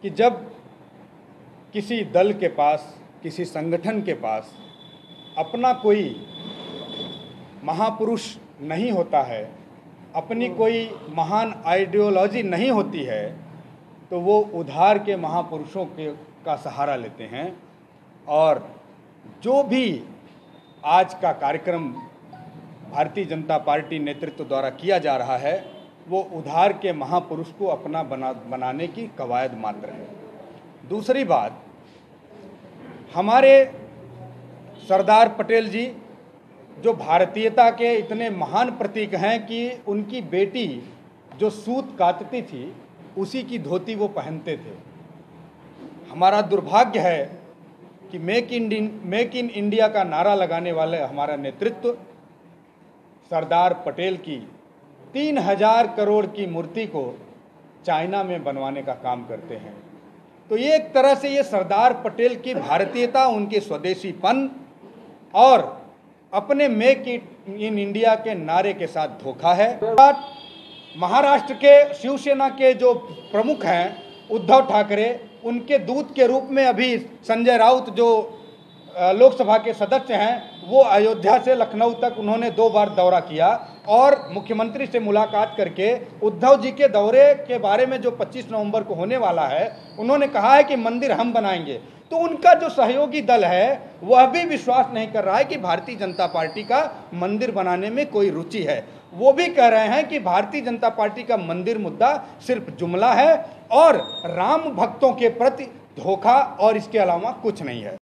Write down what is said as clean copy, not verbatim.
कि जब किसी दल के पास, किसी संगठन के पास अपना कोई महापुरुष नहीं होता है, अपनी कोई महान आइडियोलॉजी नहीं होती है, तो वो उधार के महापुरुषों का सहारा लेते हैं। और जो भी आज का कार्यक्रम भारतीय जनता पार्टी नेतृत्व द्वारा किया जा रहा है, वो उधार के महापुरुष को अपना बनाने की कवायद मात्र है। दूसरी बात, हमारे सरदार पटेल जी जो भारतीयता के इतने महान प्रतीक हैं कि उनकी बेटी जो सूत कातती थी उसी की धोती वो पहनते थे। हमारा दुर्भाग्य है कि मेक इन इंडिया का नारा लगाने वाले हमारा नेतृत्व सरदार पटेल की 3000 करोड़ की मूर्ति को चाइना में बनवाने का काम करते हैं। तो ये एक तरह से ये सरदार पटेल की भारतीयता, उनके स्वदेशीपन और अपने मेक इन इंडिया के नारे के साथ धोखा है। महाराष्ट्र के शिवसेना के जो प्रमुख हैं उद्धव ठाकरे, उनके दूत के रूप में अभी संजय राउत जो लोकसभा के सदस्य हैं, वो अयोध्या से लखनऊ तक उन्होंने 2 बार दौरा किया और मुख्यमंत्री से मुलाकात करके उद्धव जी के दौरे के बारे में जो 25 नवंबर को होने वाला है, उन्होंने कहा है कि मंदिर हम बनाएंगे। तो उनका जो सहयोगी दल है वह भी विश्वास नहीं कर रहा है कि भारतीय जनता पार्टी का मंदिर बनाने में कोई रुचि है। वो भी कह रहे हैं कि भारतीय जनता पार्टी का मंदिर मुद्दा सिर्फ जुमला है और राम भक्तों के प्रति धोखा और इसके अलावा कुछ नहीं है।